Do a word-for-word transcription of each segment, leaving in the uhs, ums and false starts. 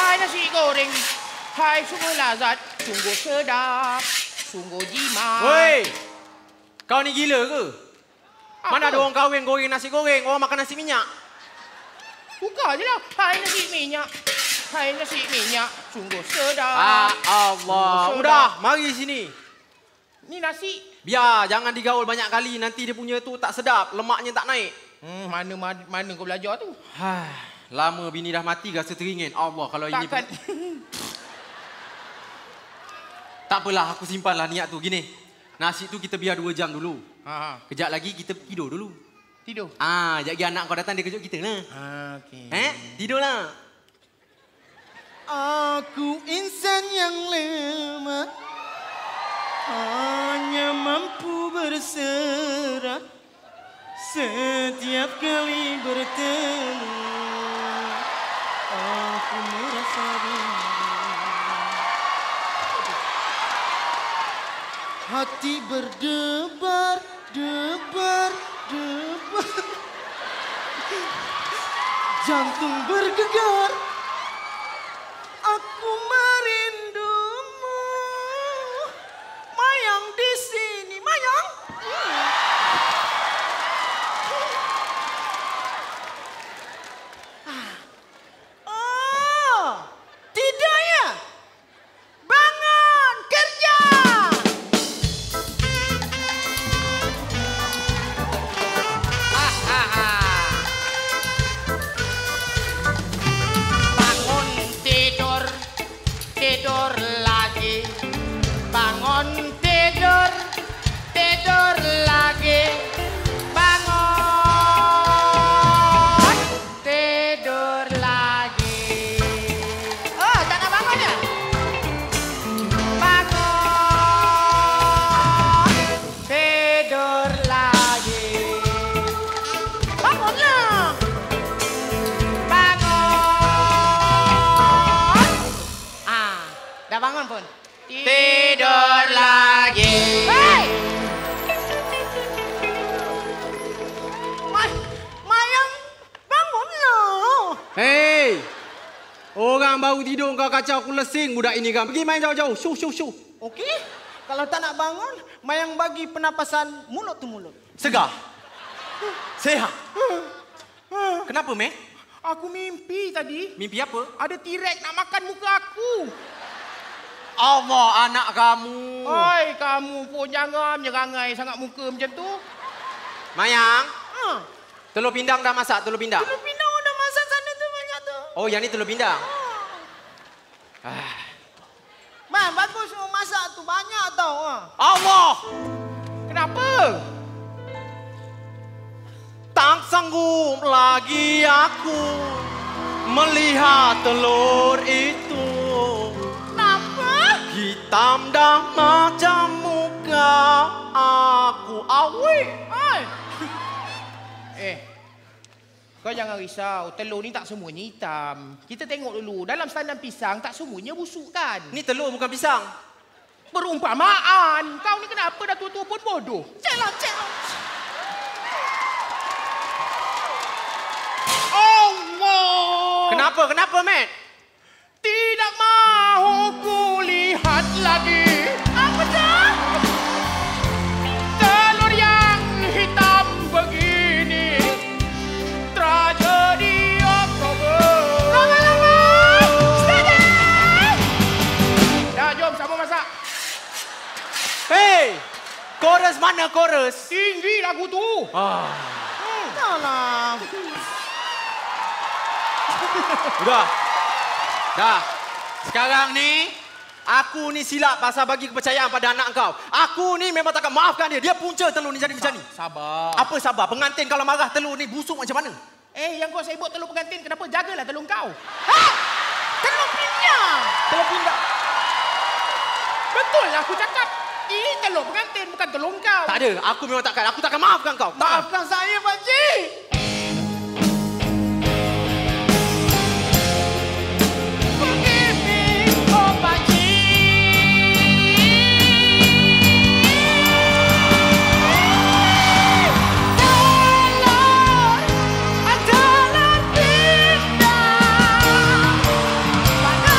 Hai nasi goreng. Hai sungguh lazat. Sungguh sedap. Sungguh jimat. Woi. Kau ni gila ke? Apa? Mana ada orang kahwin goreng nasi goreng, orang makan nasi minyak. Buka je lah. Hai nasi minyak. Hai nasi minyak. Sungguh sedap. Ah, Allah. Sungguh Udah, sedap. mari sini. Ni nasi. Biar, jangan digaul banyak kali. Nanti dia punya tu tak sedap. Lemaknya tak naik. Hmm, mana, mana mana kau belajar tu? Lama bini dah mati, rasa teringin. Allah, kalau ini... Takkan. Tak apalah, aku simpanlah niat tu. Gini, nasi tu kita biar dua jam dulu. Ha, Kejap lagi kita tidur dulu. tidur. Ah, sekejap lagi anak kau datang, dia kejut kita lah. Ha, okey. Eh, tidurlah. Aku insan yang lemah, hanya mampu berserah setiap kali bertemu. Aku merasa rindu, hati berdebar, debar, debar, jantung bergegar. Aku merindumu, Mayang di sini, Mayang. Oh, tidak ya? Bangun kerja. Bangun tidur, tidur lagi. Bangun tidur, tidur lagi. Bangun tidur lagi. Oh, tak nak bangun ya? Bangun tidur lagi. Bangunlah. Bangun. Ah, dah bangun pun. Tidur lagi. Hei! May, Mayang, bangunlah. Hei! Orang baru tidur kau kacau aku lesing budak ini kan. Pergi main jauh-jauh. Syuh, syuh, syuh. Okey, kalau tak nak bangun, Mayang bagi penapasan mulut tu mulut. Segar. Sehat. Kenapa, Mek? Aku mimpi tadi. Mimpi apa? Ada T-Rex nak makan muka aku. Allah, anak kamu. Oi, kamu pun jangan menyerangai sangat muka macam tu. Mayang, Ha, telur pindang dah masak, telur pindang. telur pindang dah masak sana tu banyak tu. Oh, yang ni telur pindang. Ah. Man, bagus mau masak tu banyak tau. Ha. Allah! Kenapa? Tak sanggup lagi aku melihat telur itu. Kenapa? Hitam dah macam muka aku. Awik! Oi. Eh, kau jangan risau. Telur ni tak semuanya hitam. Kita tengok dulu. Dalam setandan pisang tak semuanya busuk kan? Ni telur bukan pisang. Perumpamaan. Kau ni kenapa dah tua-tua pun bodoh? Cek lah, cek lah. Allah! Kenapa? Kenapa, Mat? Tidak mahu kulihat lagi. Apa dah? Telur yang hitam begini. Tragedi Oktober. Lama-lama. Stadium. Dah, jom sama masak. Hei! Chorus mana chorus? Tinggi lagu tu. Ah. Tak lah. Udah. Dah. Sekarang ni, aku ni silap pasal bagi kepercayaan pada anak kau. Aku ni memang takkan maafkan dia. Dia punca telur ni jadi macam ni. Sabar. Apa sabar? Pengantin kalau marah telur ni busuk macam mana? Eh, yang kau sibuk telur pengantin, kenapa jagalah telur kau? Ha! Telur pindang. Telur pindang. Betul lah aku cakap. Ini telur pengantin, bukan telur kau. Tak ada. Aku memang takkan. Aku takkan maafkan kau. Tak. Maafkan saya, Pakcik. Forgive me, oh pakcik. Telur adalah pindang.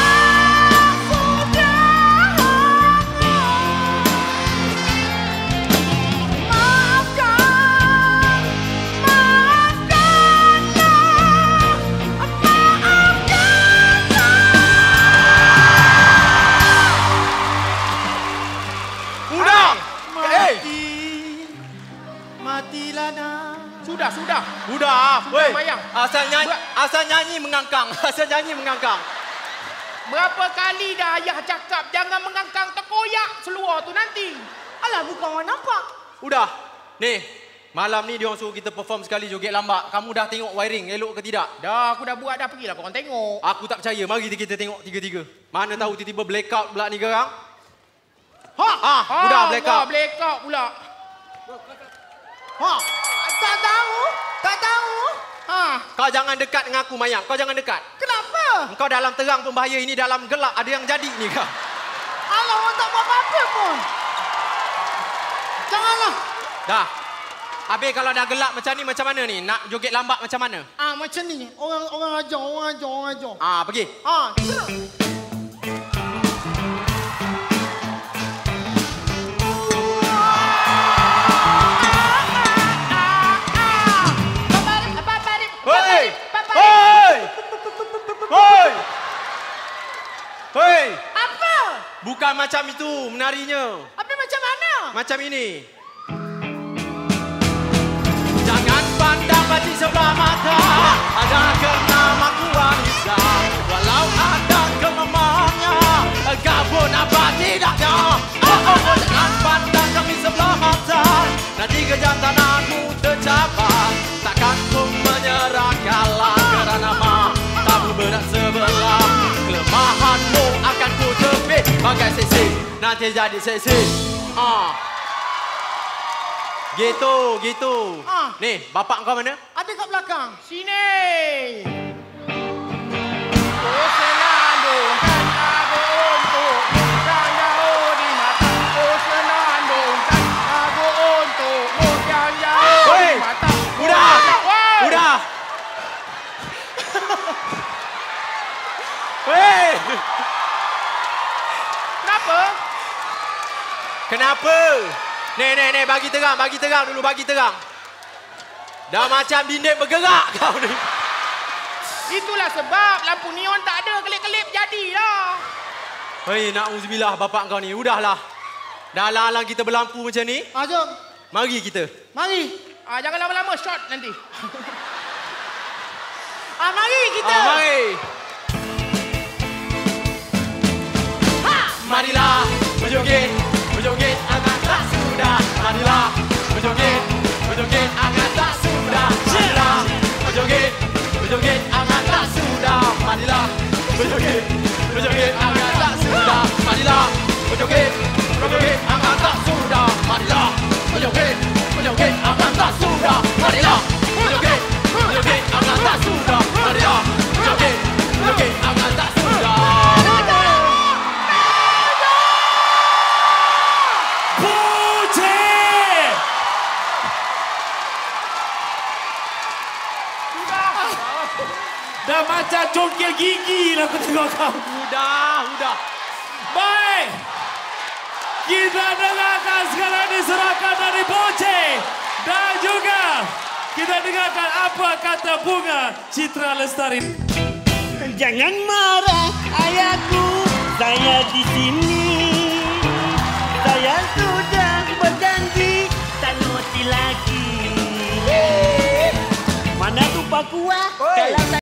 bayang. Asal nyanyi, asal nyanyi mengangkang. Asal nyanyi mengangkang. Berapa kali dah ayah cakap jangan mengangkang terkoyak seluar tu nanti. Alah, bukan orang nampak. Udah. Nih, malam ni diorang suruh kita perform sekali joget lambak. Kamu dah tengok wiring elok ke tidak? Dah, aku dah buat dah. Pergilah korang tengok. Aku tak percaya. Mari kita tengok tiga-tiga. Mana tahu tiba-tiba blackout pula ni gerang. Ha, Ah, ha udah blackout. blackout pula. Ha, tak tahu. Tak tahu. Ha, Kau jangan dekat dengan aku, Mayang. Kau jangan dekat. Kenapa? Kau dalam terang pun bahaya. Ini dalam gelap. Ada yang jadi ni kau. Alah, orang tak buat apa-apa pun. Janganlah. Dah. Habis kalau dah gelap macam ni, macam mana ni? Nak joget lambak macam mana? Ah, macam ni. Orang orang ajar, orang ajar, orang ajar. Ah, pergi. Ah, Hoi! Hoi! Hoi! Hoi! apa? Bukan macam itu menarinya. Apa macam mana? Macam ini. Jangan pandang baci sebelah mata. Ada kenama ku wanita. Walau ada kelemahannya. Gabun apa tidaknya. Oh, oh, oh. Jangan pandang kami sebelah mata. Nanti kejantananmu tercapai. Takkan ku menyerah kalah. Kerana matamu berat sebelah. Kelemahanmu akan ku tepis. Bagai sisi. Nanti jadi sisi. Ah. Gitu, gitu. Ah. Nih, bapak kau mana? Ada kat belakang. sini. Oh, senandungkan aku untukmu dan jauh di mata. Oh, senandungkan aku untukmu yang jauh Hoi! di mata. Udah! Hoi! Udah! Hei! Kenapa? Kenapa? Nih, nih, nih, bagi terang, bagi terang dulu, bagi terang. Dah macam dinding bergerak kau ni. Itulah sebab lampu neon tak ada, kelip-kelip jadilah. Hei, na'udzubillah bapak kau ni. Udahlah. Dah alang-alang kita berlampu macam ni. Ah, jom. Mari kita. Mari. Ah, jangan lama-lama shot nanti. Ah, mari kita. Ah, mari. Ha! Marilah berjoget, berjoget angkat tak sudah. Marilah berjoget, berjoget angkat tak sudah. Marilah berjoget, berjoget angkat tak sudah. Marilah berjoget, berjoget angkat tak sudah. Marilah berjoget, berjoget angkat tak sudah. Marilah berjoget, berjoget angkat tak sudah. Marilah berjoget, berjoget angkat tak sudah. Marilah berjoget, berjoget angkat tak sudah. Dah macam congkel gigi lah aku tengok kau. Udah, udah. Baik. Kita dengarkan sekarang diserahkan dari Boce. Dan juga kita dengarkan apa kata Bunga Citra Lestari. Jangan marah ayahku, saya di sini. Saya sudah berjanji tak noti lagi. Mana lupa kuah kalau